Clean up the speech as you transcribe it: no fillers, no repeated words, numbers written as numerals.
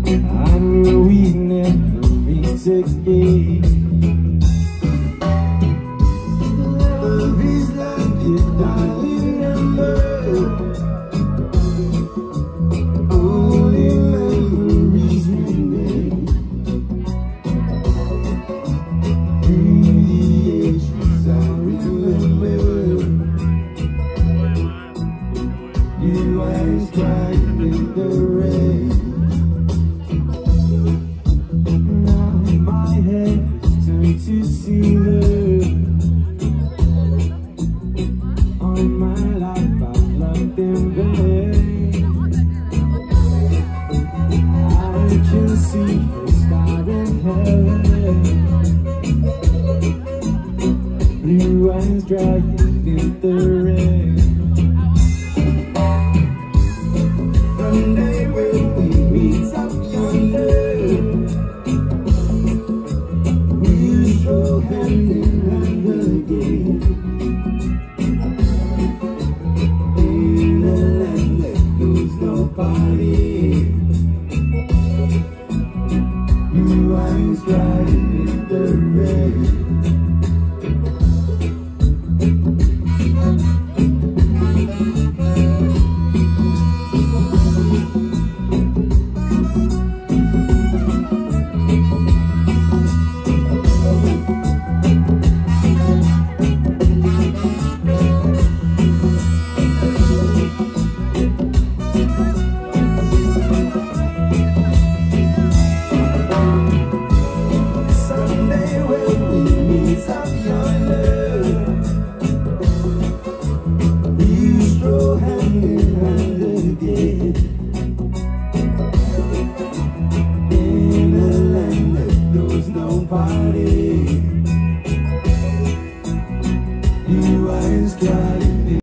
I knew we'd never meet again. Love is like a dying ember, only memories remain. Through the ages I remember, you eyes crying in the rain. To see her all my life, I've loved in vain. I can see her star in heaven, blue eyes drying in the rain. Someday when we meet up yonder, hand in hand again, in a land that knows nobody. Blue eyes drying in the rain. Nobody, you eyes crying.